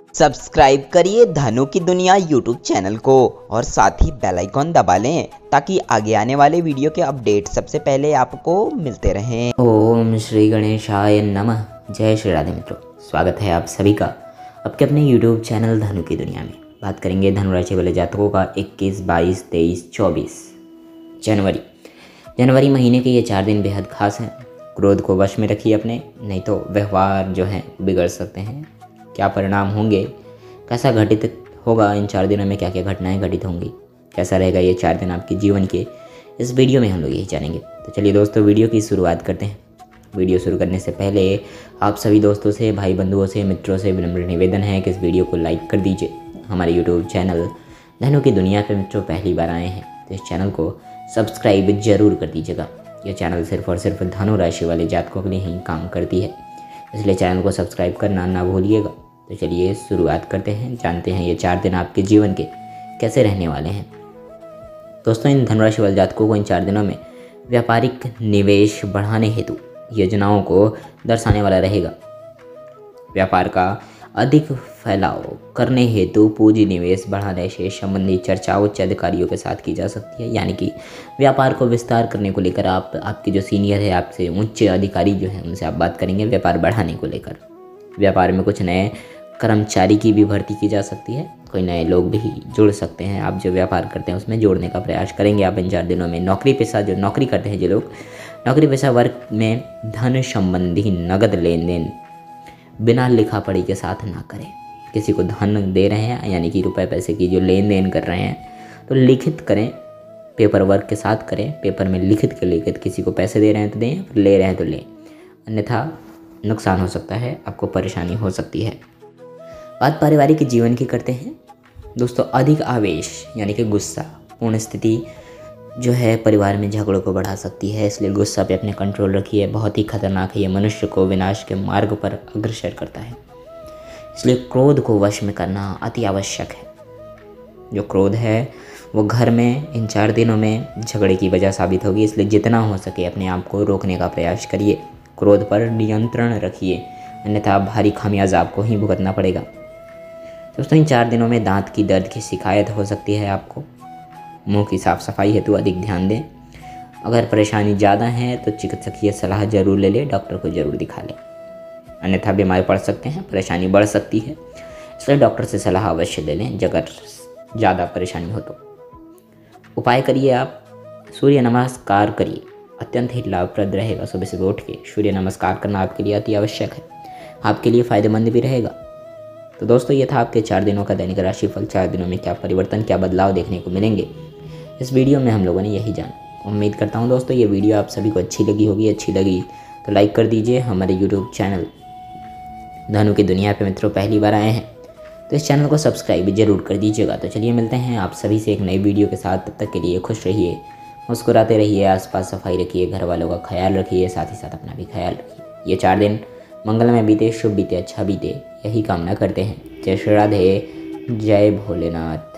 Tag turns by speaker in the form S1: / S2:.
S1: Subscribe करिए धनु की दुनिया यूट्यूब चैनल को और साथ ही बेल आइकॉन दबा लें ताकि आगे आने वाले वीडियो के अपडेट सबसे पहले आपको मिलते रहें।
S2: ओम श्री गणेशाय नमः। जय श्री राधे मित्रों, स्वागत है आप सभी का आपके अपने यूट्यूब चैनल धनु की दुनिया में। बात करेंगे धनु राशि वाले जातकों का 21, 22, 23, 24 जनवरी महीने के ये 4 दिन बेहद खास हैं। क्रोध को वश में रखिए अपने, नहीं तो व्यवहार जो हैं बिगड़ सकते हैं। क्या परिणाम होंगे, कैसा घटित होगा, इन 4 दिनों में क्या क्या घटनाएं घटित होंगी, कैसा रहेगा ये 4 दिन आपके जीवन के, इस वीडियो में हम लोग यही जानेंगे। तो चलिए दोस्तों, वीडियो की शुरुआत करते हैं। वीडियो शुरू करने से पहले आप सभी दोस्तों से, भाई बंधुओं से, मित्रों से विनम्र निवेदन है कि इस वीडियो को लाइक कर दीजिए। हमारे यूट्यूब चैनल धनु की दुनिया पे मित्रों पहली बार आए हैं तो इस चैनल को सब्सक्राइब जरूर कर दीजिएगा। यह चैनल सिर्फ और सिर्फ धनु राशि वाले जातकों के लिए ही काम करती है, इसलिए चैनल को सब्सक्राइब करना ना भूलिएगा। तो चलिए शुरुआत करते हैं, जानते हैं ये 4 दिन आपके जीवन के कैसे रहने वाले हैं। दोस्तों, इन धनुराशि वाले जातकों को इन 4 दिनों में व्यापारिक निवेश बढ़ाने हेतु योजनाओं को दर्शाने वाला रहेगा। व्यापार का अधिक फैलाव करने हेतु पूंजी निवेश बढ़ाने से संबंधित चर्चा उच्च अधिकारियों के साथ की जा सकती है। यानी कि व्यापार को विस्तार करने को लेकर आपके जो सीनियर है, आपसे उच्च अधिकारी जो हैं, उनसे आप बात करेंगे व्यापार बढ़ाने को लेकर। व्यापार में कुछ नए कर्मचारी की भी भर्ती की जा सकती है, कोई नए लोग भी जुड़ सकते हैं। आप जो व्यापार करते हैं उसमें जोड़ने का प्रयास करेंगे आप इन 4 दिनों में। नौकरी पेशा जो नौकरी करते हैं, जो लोग नौकरी पेशा वर्ग में धन संबंधी नगद लेन देन बिना लिखा पढ़ी के साथ ना करें। किसी को धन दे रहे हैं यानी कि रुपए पैसे की जो लेन देन कर रहे हैं तो लिखित करें, पेपर वर्क के साथ करें। पेपर में लिखित के लिखित, किसी को पैसे दे रहे हैं तो दें, फिर ले रहे हैं तो लें, अन्यथा नुकसान हो सकता है, आपको परेशानी हो सकती है। बात पारिवारिक जीवन की करते हैं दोस्तों। अधिक आवेश यानी कि गुस्सा पूर्ण स्थिति जो है परिवार में झगड़ों को बढ़ा सकती है, इसलिए गुस्सा पे अपने कंट्रोल रखिए। बहुत ही खतरनाक है, ये मनुष्य को विनाश के मार्ग पर अग्रसर करता है, इसलिए क्रोध को वश में करना अति आवश्यक है। जो क्रोध है वो घर में इन 4 दिनों में झगड़े की वजह साबित होगी, इसलिए जितना हो सके अपने आप को रोकने का प्रयास करिए। क्रोध पर नियंत्रण रखिए, अन्यथा भारी खामियाजा आपको ही भुगतना पड़ेगा। दोस्तों, इन 4 दिनों में दांत की दर्द की शिकायत हो सकती है आपको। मुंह की साफ सफाई हेतु अधिक ध्यान दें। अगर परेशानी ज़्यादा है तो चिकित्सकीय सलाह जरूर ले लें, डॉक्टर को जरूर दिखा लें, अन्यथा बीमार पड़ सकते हैं, परेशानी बढ़ सकती है, इसलिए डॉक्टर से सलाह अवश्य ले लें अगर ज़्यादा परेशानी हो तो। उपाय करिए, आप सूर्य नमस्कार करिए, अत्यंत ही लाभप्रद रहेगा। सुबह सुबह उठ के सूर्य नमस्कार करना आपके लिए अति आवश्यक है, आपके लिए फ़ायदेमंद भी रहेगा। तो दोस्तों, ये था आपके 4 दिनों का दैनिक राशिफल। 4 दिनों में क्या परिवर्तन, क्या बदलाव देखने को मिलेंगे, इस वीडियो में हम लोगों ने यही जाना। उम्मीद करता हूँ दोस्तों ये वीडियो आप सभी को अच्छी लगी होगी। अच्छी लगी तो लाइक कर दीजिए। हमारे यूट्यूब चैनल धनु की दुनिया पे मित्रों पहली बार आए हैं तो इस चैनल को सब्सक्राइब जरूर कर दीजिएगा। तो चलिए मिलते हैं आप सभी से एक नई वीडियो के साथ। तब तक के लिए खुश रहिए, मुस्कुराते रहिए, आसपास सफाई रखिए, घर वालों का ख्याल रखिए, साथ ही साथ अपना भी ख्याल रखिए। ये 4 दिन मंगलमय बीते, शुभ बीते, अच्छा बीते, यही कामना करते हैं। जय श्री राधे, जय भोलेनाथ।